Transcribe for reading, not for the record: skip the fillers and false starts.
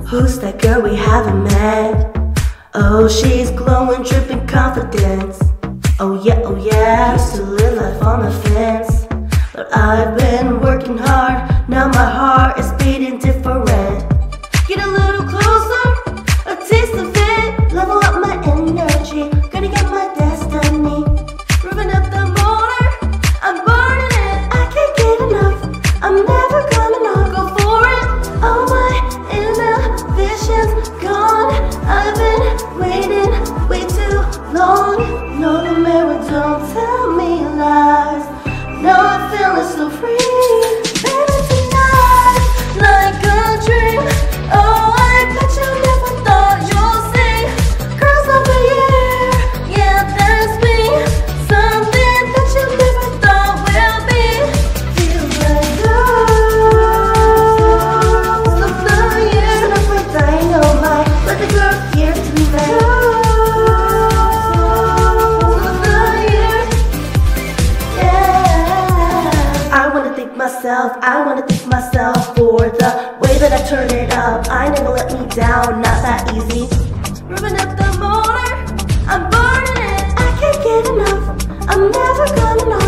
Who's that girl we haven't met? Oh, she's glowing, dripping confidence. Oh yeah, used to live life on the fence, but I've been working hard, now my heart is beating different. Get a little closer, a taste of it, level up my energy, gonna get my destiny. Revving up the motor, I'm burning it, I can't get enough, I'm never gonna not go for it. All my inhibitions gone, I've been waiting way too long. No, the mirror don't tell me lies, now I'm feeling so free. Baby, tonight, like a dream, oh, I bet you never thought you'll see girls of the year, yeah, that's me. Something that you never thought will be. Feels like girls of the year. So that's my dynamite, but the girl here tonight. I wanna thank myself for the way that I turned it up. I never let me down, not that easy. Revving up the motor, I'm burning it, I can't get enough, I'm never gonna know.